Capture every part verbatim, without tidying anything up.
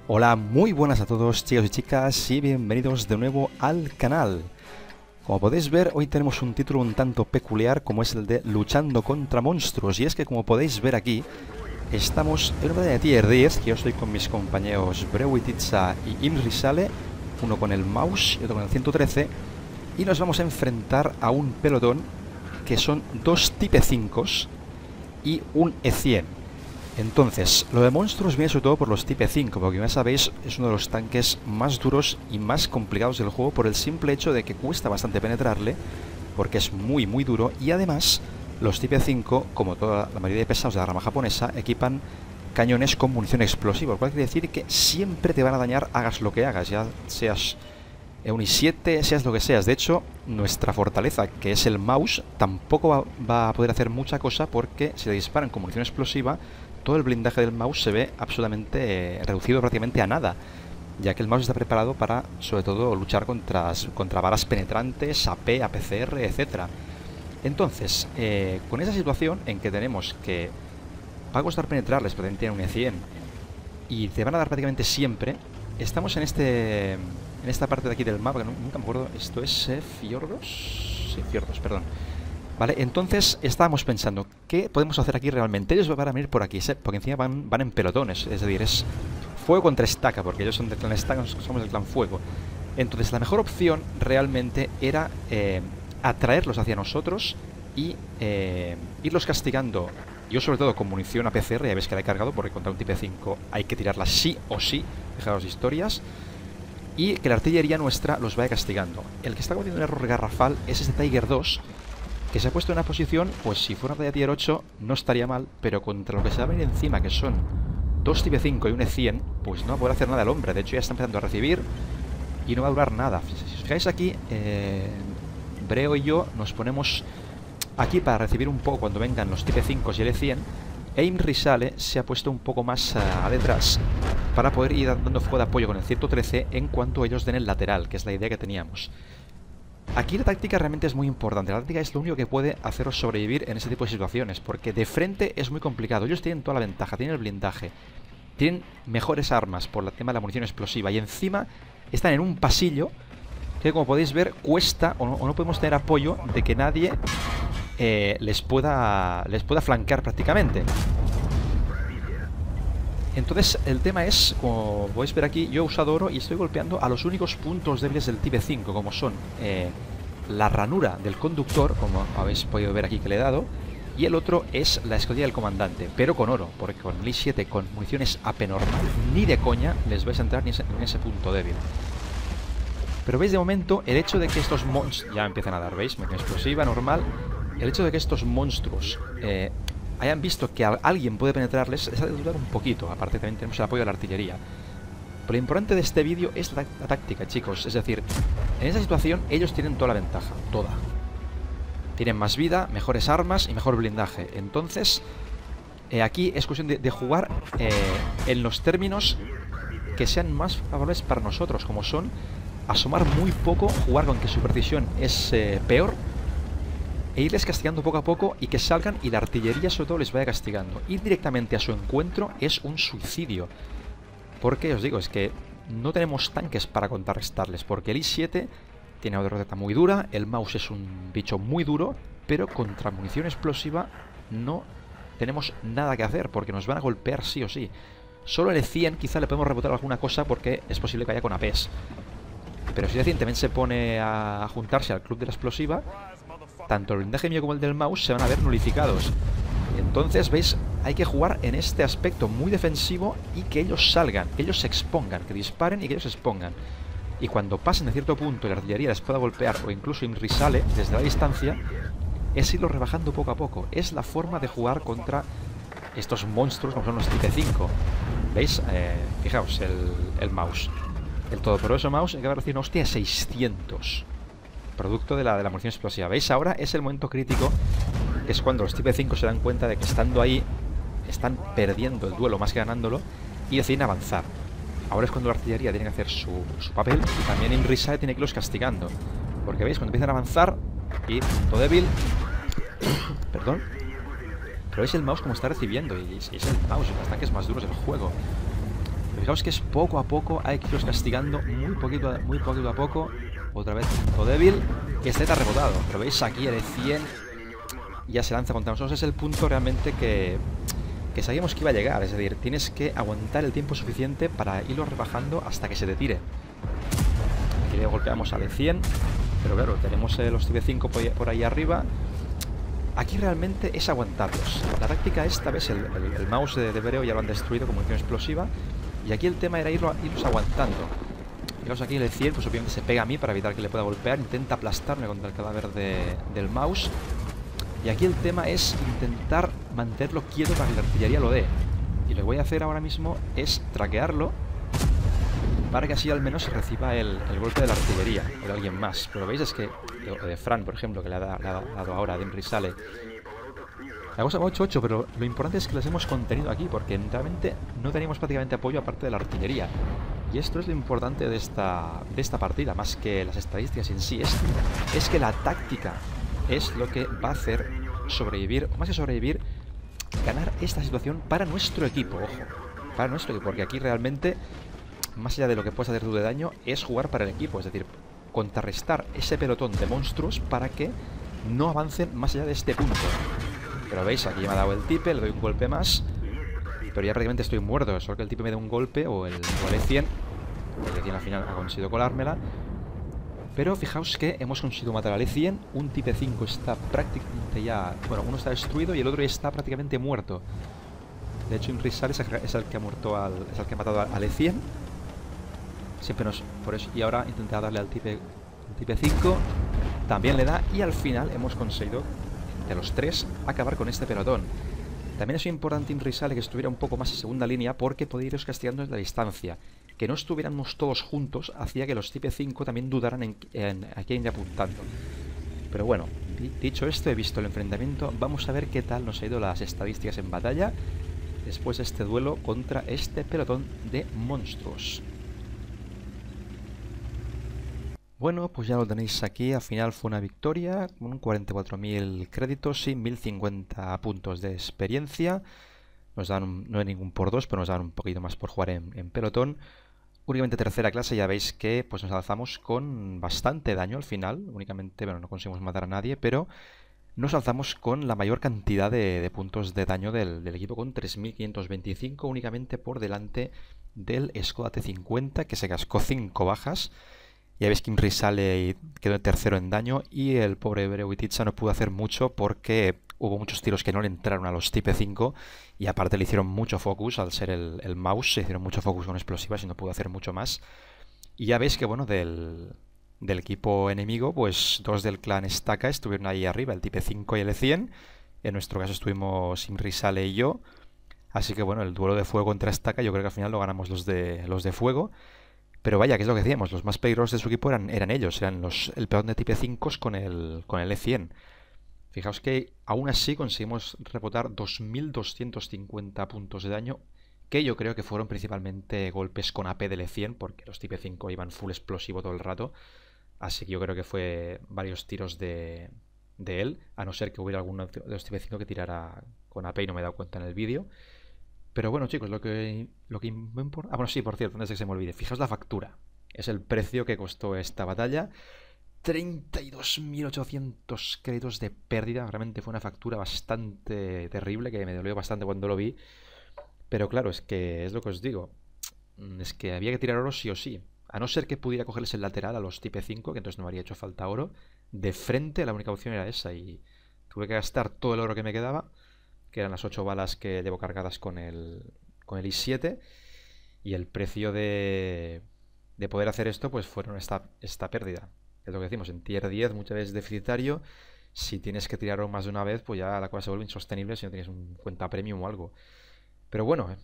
Hola, muy buenas a todos chicos y chicas y bienvenidos de nuevo al canal. Como podéis ver, hoy tenemos un título un tanto peculiar como es el de Luchando contra monstruos. Y es que como podéis ver aquí, estamos en una batalla de tier diez, que yo estoy con mis compañeros Brewititza y Imrisale, uno con el mouse y otro con el ciento trece, y nos vamos a enfrentar a un pelotón que son dos Type cinco y un E cien. Entonces, lo de monstruos viene sobre todo por los Type cinco, porque como ya sabéis, es uno de los tanques más duros y más complicados del juego por el simple hecho de que cuesta bastante penetrarle, porque es muy muy duro, y además los Type cinco, como toda la mayoría de pesados de la rama japonesa, equipan cañones con munición explosiva, lo cual quiere decir que siempre te van a dañar hagas lo que hagas, ya seas un i siete, seas lo que seas. De hecho, nuestra fortaleza, que es el mouse, tampoco va, va a poder hacer mucha cosa, porque si le disparan con munición explosiva, todo el blindaje del mouse se ve absolutamente eh, reducido prácticamente a nada, ya que el mouse está preparado para, sobre todo, luchar contra, contra balas penetrantes, A P, A P C R, etcétera. Entonces, eh, con esa situación en que tenemos que va a costar penetrarles, pero tienen un E cien, y te van a dar prácticamente siempre, estamos en este en esta parte de aquí del mapa, que nunca me acuerdo, esto es eh, Fiordos, sí, Fiordos, perdón. Vale, entonces estábamos pensando, ¿qué podemos hacer aquí realmente? Ellos van a venir por aquí, porque encima van, van en pelotones, es decir, es fuego contra estaca, porque ellos son del clan estaca, nosotros somos del clan fuego. Entonces la mejor opción realmente era eh, atraerlos hacia nosotros y eh, irlos castigando. Yo sobre todo con munición A P C R, ya veis que la he cargado, porque contra un Type cinco hay que tirarla sí o sí, dejaros historias. Y que la artillería nuestra los vaya castigando. El que está cometiendo un error garrafal es este Tiger dos, que se ha puesto en una posición, pues si fuera una de tier ocho no estaría mal, pero contra lo que se va a venir encima, que son dos Type cinco y un E cien, pues no va a poder hacer nada el hombre. De hecho ya está empezando a recibir y no va a durar nada. Si os fijáis aquí, eh, Breo y yo nos ponemos aquí para recibir un poco cuando vengan los Type cinco y el E cien. E Imrisale se ha puesto un poco más uh, detrás para poder ir dando fuego de apoyo con el ciento trece en cuanto ellos den el lateral, que es la idea que teníamos. Aquí la táctica realmente es muy importante. La táctica es lo único que puede haceros sobrevivir en ese tipo de situaciones, porque de frente es muy complicado. Ellos tienen toda la ventaja, tienen el blindaje, tienen mejores armas por el tema de la munición explosiva, y encima están en un pasillo que, como podéis ver, cuesta o no, o no podemos tener apoyo de que nadie eh, les pueda les pueda flanquear prácticamente. Entonces el tema es, como podéis ver aquí, yo he usado oro y estoy golpeando a los únicos puntos débiles del Type cinco, como son eh, la ranura del conductor, como habéis podido ver aquí que le he dado, y el otro es la escotilla del comandante, pero con oro, porque con el i siete con municiones A P normal, ni de coña les vais a entrar ni ese, en ese punto débil. Pero veis, de momento, el hecho de que estos monstruos ya empiezan a dar, ¿veis? Munición explosiva normal. El hecho de que estos monstruos eh, hayan visto que a alguien puede penetrarles, les ha de dudar un poquito. Aparte también tenemos el apoyo de la artillería. Pero lo importante de este vídeo es la, la táctica, chicos. Es decir, en esa situación ellos tienen toda la ventaja, toda. Tienen más vida, mejores armas y mejor blindaje. Entonces, eh, aquí es cuestión de, de jugar eh, en los términos que sean más favorables para nosotros, como son asomar muy poco, jugar con que su precisión es eh, peor, e irles castigando poco a poco y que salgan y la artillería sobre todo les vaya castigando. Ir directamente a su encuentro es un suicidio, porque os digo, es que no tenemos tanques para contrarrestarles, porque el i siete tiene una derrota muy dura, el mouse es un bicho muy duro, pero contra munición explosiva no tenemos nada que hacer, porque nos van a golpear sí o sí. Solo el E cien quizá le podemos rebotar alguna cosa, porque es posible que haya con A Ps. Pero si el E cien también se pone a juntarse al club de la explosiva, tanto el blindaje mío como el del mouse se van a ver nulificados. Entonces, veis, hay que jugar en este aspecto muy defensivo y que ellos salgan, que ellos se expongan, que disparen y que ellos se expongan. Y cuando pasen de cierto punto y la artillería les pueda golpear, o incluso Imrisale desde la distancia, es irlo rebajando poco a poco. Es la forma de jugar contra estos monstruos como son los Type cinco. ¿Veis? Eh, fijaos, el, el mouse. El todopoderoso mouse acaba de recibir una hostia de seiscientos. Producto de la, de la munición explosiva. ¿Veis? Ahora es el momento crítico, que es cuando los Type cinco se dan cuenta de que estando ahí están perdiendo el duelo más que ganándolo y deciden avanzar. Ahora es cuando la artillería tiene que hacer su, su papel, y también Imrisale tiene que irlos castigando. Porque veis, cuando empiezan a avanzar y punto débil, perdón, pero veis el mouse como está recibiendo, y es el mouse, los tanques más duros del juego. Fijaos que es poco a poco, hay que irlos castigando muy poquito, muy poquito a poco. Otra vez punto débil. Y Z rebotado. Pero veis aquí el E cien ya se lanza contra nosotros. Es el punto realmente que, que sabíamos que iba a llegar. Es decir, tienes que aguantar el tiempo suficiente para irlo rebajando hasta que se te tire. Aquí le golpeamos al E cien. Pero claro, tenemos eh, los Type cinco por ahí arriba. Aquí realmente es aguantarlos. La táctica esta, ves, el, el, el mouse de, de Vereo ya lo han destruido con munición explosiva. Y aquí el tema era irlo, irlos aguantando. Fijaos aquí el E cien, pues obviamente se pega a mí para evitar que le pueda golpear. Intenta aplastarme contra el cadáver de, del mouse. Y aquí el tema es intentar mantenerlo quieto para que la artillería lo dé. Y lo que voy a hacer ahora mismo es traquearlo para que así al menos reciba el, el golpe de la artillería o de alguien más. Pero veis es que, o de Fran, por ejemplo, que le ha, da, le ha dado ahora, de Risale. La cosa va ocho ocho, pero lo importante es que les hemos contenido aquí, porque realmente no teníamos prácticamente apoyo aparte de la artillería. Y esto es lo importante de esta, de esta partida, más que las estadísticas en sí. Es, es que la táctica es lo que va a hacer sobrevivir, o más que sobrevivir, ganar esta situación para nuestro equipo, ojo. Para nuestro equipo, porque aquí realmente, más allá de lo que puedes hacer tú de daño, es jugar para el equipo. Es decir, contrarrestar ese pelotón de monstruos para que no avancen más allá de este punto. Pero veis, aquí me ha dado el tipe, le doy un golpe más. Pero ya prácticamente estoy muerto. Solo que el tipe me dé un golpe o el, o el E cien. El E cien al final ha conseguido colármela. Pero fijaos que hemos conseguido matar al E cien. Un tipe cinco está prácticamente ya... Bueno, uno está destruido y el otro ya está prácticamente muerto. De hecho, Inrisal es, es el que ha muerto al... Es el que ha matado al E cien. Siempre nos... Por eso... Y ahora intentar darle al tipe... Al tipe cinco. También le da. Y al final hemos conseguido, de los tres, acabar con este pelotón. También es importante Inrisale que estuviera un poco más en segunda línea, porque podía iros castigando desde la distancia. Que no estuviéramos todos juntos hacía que los Type cinco también dudaran en, en a quién ir apuntando. Pero bueno, dicho esto, he visto el enfrentamiento. Vamos a ver qué tal nos ha ido las estadísticas en batalla después de este duelo contra este pelotón de monstruos. Bueno, pues ya lo tenéis aquí. Al final fue una victoria con cuarenta y cuatro mil créditos y mil cincuenta puntos de experiencia. Nos dan, un, no hay ningún por dos, pero nos dan un poquito más por jugar en, en pelotón. Únicamente tercera clase, ya veis que pues nos alzamos con bastante daño al final. Únicamente, bueno, no conseguimos matar a nadie, pero nos alzamos con la mayor cantidad de, de puntos de daño del, del equipo, con tres mil quinientos veinticinco, únicamente por delante del Skoda T cincuenta, que se cascó cinco bajas. Ya veis que Inrisale quedó tercero en daño y el pobre Berewititsa no pudo hacer mucho porque hubo muchos tiros que no le entraron a los Type cinco y aparte le hicieron mucho focus al ser el, el mouse, se hicieron mucho focus con explosivas y no pudo hacer mucho más. Y ya veis que, bueno, del, del equipo enemigo, pues dos del clan Staka estuvieron ahí arriba, el Type cinco y el E cien. En nuestro caso estuvimos Inrisale y yo. Así que, bueno, el duelo de fuego contra Staka yo creo que al final lo ganamos los de, los de fuego. Pero vaya, que es lo que decíamos, los más peligrosos de su equipo eran, eran ellos, eran los, el pelotón de Type cinco con el, con el E cien. Fijaos que aún así conseguimos rebotar dos mil doscientos cincuenta puntos de daño, que yo creo que fueron principalmente golpes con A P del E cien, porque los Type cinco iban full explosivo todo el rato. Así que yo creo que fue varios tiros de, de él, a no ser que hubiera alguno de los Type cinco que tirara con A P y no me he dado cuenta en el vídeo. Pero bueno, chicos, lo que, lo que me importa... Ah, bueno, sí, por cierto, antes de que se me olvide. Fijaos la factura. Es el precio que costó esta batalla. treinta y dos mil ochocientos créditos de pérdida. Realmente fue una factura bastante terrible, que me dolió bastante cuando lo vi. Pero claro, es que es lo que os digo. Es que había que tirar oro sí o sí. A no ser que pudiera cogerles el lateral a los Type cinco, que entonces no me habría hecho falta oro. De frente la única opción era esa y tuve que gastar todo el oro que me quedaba, que eran las ocho balas que llevo cargadas con el, con el I siete, y el precio de, de poder hacer esto pues fueron esta, esta pérdida. Es lo que decimos, en tier diez muchas veces deficitario, si tienes que tirarlo más de una vez pues ya la cosa se vuelve insostenible si no tienes un cuenta premium o algo. Pero bueno,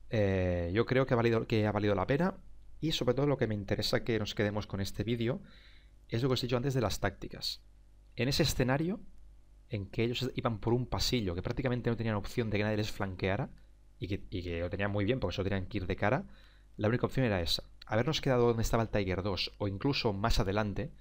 eh, yo creo que ha, valido, que ha valido la pena, y sobre todo lo que me interesa que nos quedemos con este vídeo es lo que os he dicho antes de las tácticas. En ese escenario en que ellos iban por un pasillo que prácticamente no tenían opción de que nadie les flanqueara y que, y que lo tenían muy bien porque solo tenían que ir de cara, la única opción era esa. Habernos quedado donde estaba el Tiger dos o incluso más adelante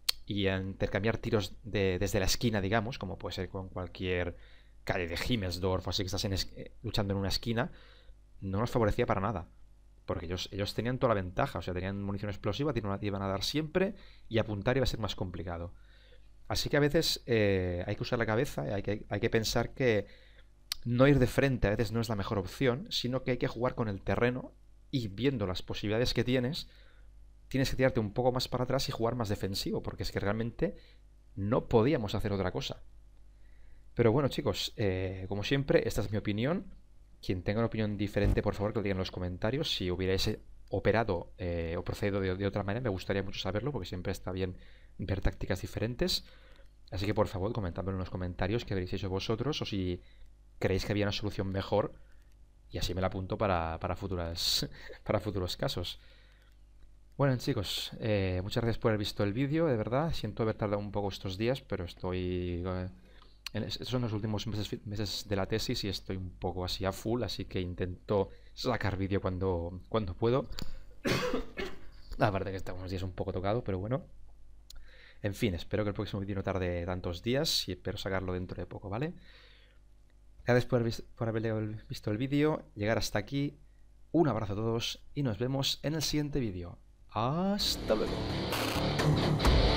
y intercambiar tiros de, desde la esquina, digamos, como puede ser con cualquier calle de Himmelsdorf o así que estás en es, luchando en una esquina, no nos favorecía para nada. porque ellos, ellos tenían toda la ventaja, o sea, tenían munición explosiva, iban a dar siempre y apuntar iba a ser más complicado. Así que a veces eh, hay que usar la cabeza, hay que, hay que pensar que no ir de frente a veces no es la mejor opción, sino que hay que jugar con el terreno y viendo las posibilidades que tienes, tienes que tirarte un poco más para atrás y jugar más defensivo, porque es que realmente no podíamos hacer otra cosa. Pero bueno, chicos, eh, como siempre, esta es mi opinión. Quien tenga una opinión diferente, por favor, que lo diga en los comentarios. Si hubierais operado eh, o procedido de, de otra manera, me gustaría mucho saberlo, porque siempre está bien ver tácticas diferentes. Así que, por favor, comentadlo en los comentarios qué habréis hecho vosotros, o si creéis que había una solución mejor, y así me la apunto para, para, futuras, para futuros casos. Bueno, chicos, eh, muchas gracias por haber visto el vídeo, de verdad. Siento haber tardado un poco estos días, pero estoy... Eh, estos son los últimos meses, meses de la tesis y estoy un poco así a full, así que intento sacar vídeo cuando, cuando puedo. La verdad que está unos días un poco tocado, pero bueno. En fin, espero que el próximo vídeo no tarde tantos días y espero sacarlo dentro de poco, ¿vale? Gracias por haber, por haber visto el vídeo, llegar hasta aquí. Un abrazo a todos y nos vemos en el siguiente vídeo. Hasta luego.